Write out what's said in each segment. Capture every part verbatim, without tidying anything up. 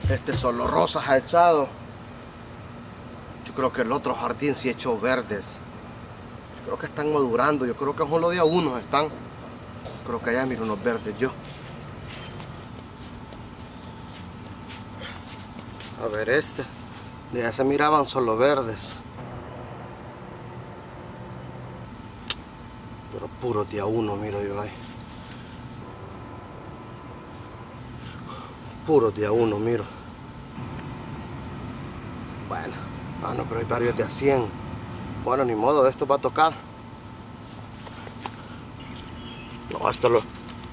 Este solo rosas ha echado. Yo creo que el otro jardín sí echó verdes. Yo creo que están madurando. Yo creo que solo de a unos están. Creo que allá miro unos verdes yo. A ver este. De allá se miraban solo verdes. Pero puro día uno miro yo ahí. Puro día uno miro. Bueno. Ah no, pero hay varios de a cien. Bueno, ni modo, de esto va a tocar. No, esto lo...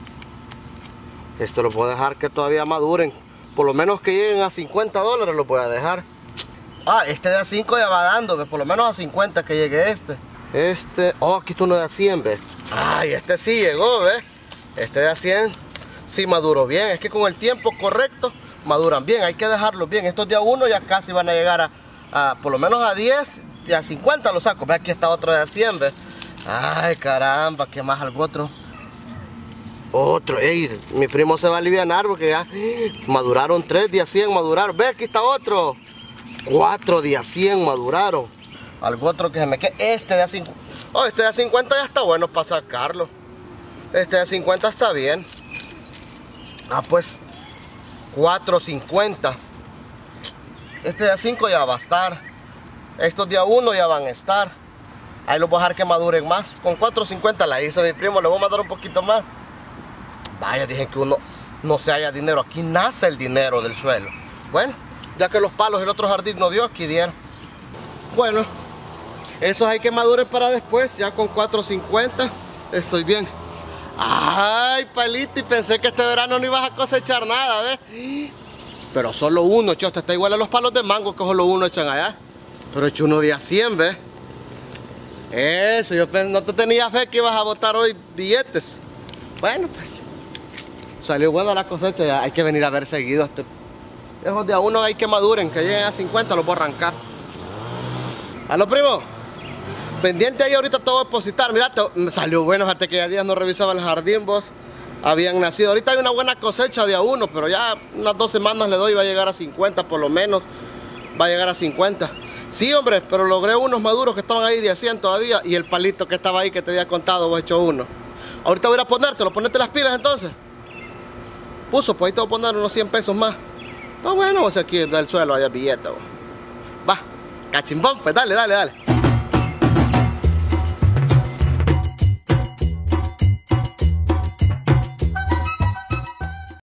Esto lo puedo dejar que todavía maduren. Por lo menos que lleguen a cincuenta dólares lo voy a dejar. Ah, este de a cinco ya va dando, ¿ves? Por lo menos a cincuenta que llegue este. Este... Oh, aquí está uno de a cien, ¿ves? Ay, este sí llegó, ¿ves? Este de a cien sí maduró bien. Es que con el tiempo correcto maduran bien. Hay que dejarlos bien. Estos de a uno ya casi van a llegar a... a por lo menos a diez y a cincuenta los saco. ¿Ves? Aquí está otro de a cien, ¿ves? Ay, caramba, ¿qué más? Algo otro. Otro, ey, mi primo se va a alivianar porque ya maduraron tres días cien, maduraron. Ve, aquí está otro. Cuatro días cien maduraron. Algo otro que se me quede. Este de a cincuenta. Oh, este de a cincuenta ya está bueno para sacarlo. Este de a cincuenta está bien. Ah, pues. cuatro cincuenta. Este de a cinco ya va a estar. Estos de a uno ya van a estar. Ahí los voy a dejar que maduren más. Con cuatro cincuenta la hizo mi primo. Le voy a mandar un poquito más. Vaya, dije que uno no se haya dinero. Aquí nace el dinero del suelo. Bueno, ya que los palos del otro jardín no dio, aquí dieron. Bueno, esos hay que maduren para después. Ya con cuatro cincuenta estoy bien. Ay, palito, y pensé que este verano no ibas a cosechar nada, ¿ves? Pero solo uno, chosta, está igual a los palos de mango que solo uno echan allá. Pero he hecho uno de a cien, ¿ves? Eso, yo no te tenía fe que ibas a botar hoy billetes. Bueno, pues salió buena la cosecha, ya hay que venir a ver seguido. Este, esos de a uno hay que maduren, que lleguen a cincuenta, los voy a arrancar. ¿Aló, primo? Pendiente ahí, ahorita te voy a depositar. Mira, te, me salió bueno, fíjate que ya días no revisaba el jardín, vos. Habían nacido. Ahorita hay una buena cosecha de a uno, pero ya unas dos semanas le doy y va a llegar a cincuenta, por lo menos. Va a llegar a cincuenta. Sí, hombre, pero logré unos maduros que estaban ahí de a cien todavía. Y el palito que estaba ahí que te había contado, vos hecho uno. Ahorita voy a ir a ponértelo, ponete las pilas entonces. Puso, pues ahí te voy a poner unos cien pesos más. Está bueno, o sea, aquí del suelo hay billete. Va, cachimbón, pues dale, dale, dale.